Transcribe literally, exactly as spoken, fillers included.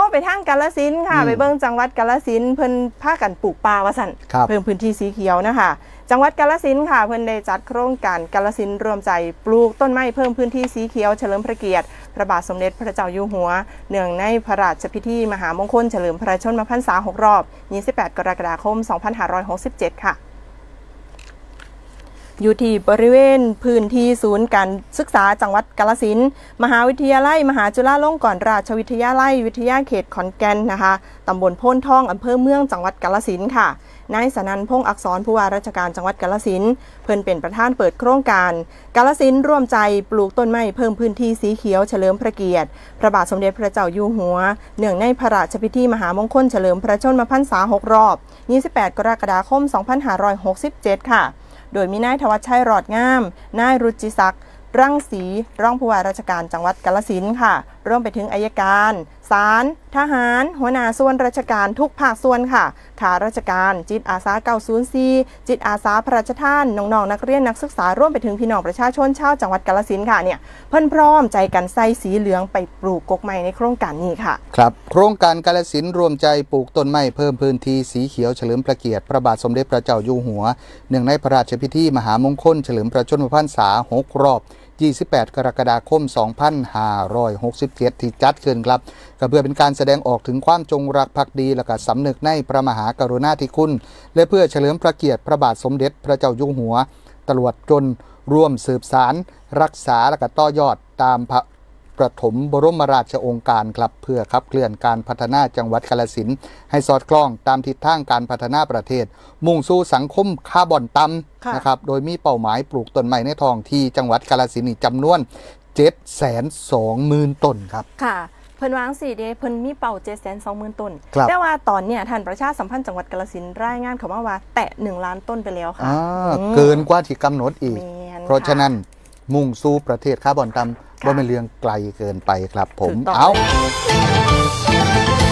ไปทางกาฬสินธุ์ค่ะไปเบิ่งจังหวัดกาฬสินธุ์เพิ่นพากันปลูกป่าว่าซั่นเพิ่มพื้นที่สีเขียวนะคะจังหวัดกาฬสินธุ์ค่ะเพิ่นได้จัดโครงการกาฬสินธุ์รวมใจปลูกต้นไม้เพิ่มพื้นที่สีเขียวเฉลิมพระเกียรติพระบาทสมเด็จพระเจ้าอยู่หัวเนื่องในพระราชพิธีมหามงคลเฉลิมพระชนมพรรษาหกรอบยี่สิบแปดกรกฎาคมสองพันห้าร้อยหกสิบเจ็ดค่ะอยู่ที่บริเวณพื้นที่ศูนย์การศึกษาจังหวัดกาฬสินธุ์มหาวิทยาลัยมหาจุฬาลงกรณราชวิทยาลัยวิทยาเขตขอนแก่นนะคะตำบลโพนทองอำเภอเมืองจังหวัดกาฬสินธุ์ค่ะนายสนันท์พงษ์อักษรผู้ว่าราชการจังหวัดกาฬสินธุ์เพิ่นเป็นประธานเปิดโครงการกาฬสินธุ์ร่วมใจปลูกต้นไม้เพิ่มพื้นที่สีเขียวเฉลิมพระเกียรติพระบาทสมเด็จพระเจ้าอยู่หัวเนื่องในพระราชพิธีมหามงคลเฉลิมพระชนมพรรษาหกรอบยี่สิบแปดกรกฎาคมสองพันห้าร้อยหกสิบเจ็ดค่ะโดยมีนายธวัชชัยรอดงามนายรุจิศักดิ์รังสีรองผู้ว่าราชการจังหวัดกาฬสินธุ์ค่ะรวมไปถึงอัยการศาลทหารหัวหน้าส่วนราชการทุกภาคส่วนค่ะข้าราชการจิตอาสาเก้าศูนย์สี่จิตอาสาพระราชทานน้องๆนักเรียนนักศึกษาร่วมไปถึงพี่น้องประชาชนชาวจังหวัดกาฬสินธุ์ค่ะเนี่ยเพิ่นพร้อมใจกันใส่สีเหลืองไปปลูกกกไม้ในโครงการนี้ค่ะครับโครงการกาฬสินธุ์รวมใจปลูกต้นไม้เพิ่มพื้นที่สีเขียวเฉลิมพระเกียรติพระบาทสมเด็จพระเจ้าอยู่หัวเนื่องในพระราชพิธีมหามงคลเฉลิมพระชนมพรรษาหกรอบยี่สิบแปดกรกฎาคมสองพันห้าร้อยหกสิบเจ็ดที่จัดขึ้นครับก็เพื่อเป็นการแสดงออกถึงความจงรักภักดีและก็สำนึกในพระมหากรุณาธิคุณและเพื่อเฉลิมพระเกียรติพระบาทสมเด็จพระเจ้าอยู่หัวตลอดจนร่วมสืบสารรักษาและก็ต่อยอดตามพระประถมบรมราชโองการครับเพื่อขับเคลื่อนการพัฒนาจังหวัดกาฬสินธุ์ให้สอดคล้องตามทิศทางการพัฒนาประเทศมุ่งสู่สังคมคาร์บอนต่ำนะครับโดยมีเป้าหมายปลูกต้นไม้ในท้องที่จังหวัดกาฬสินธุ์จำนวน เจ็ดแสนสองหมื่น ต้นครับค่ะเพิ่นวางสี่เดเพิ่นมีเป้า เจ็ดแสนสองหมื่น ต้นแต่ว่าตอนเนี้ยท่านประชาสัมพันธ์จังหวัดกาฬสินธุ์รายงานเขามาว่าแตะหนึ่งล้านต้นไปแล้วค่ะเกินกว่าที่กำหนดอีกเพราะฉะนั้นมุ่งสู่ประเทศคาร์บอนต่ำว่าเป็นเรื่องไกลเกินไปครับผมเอา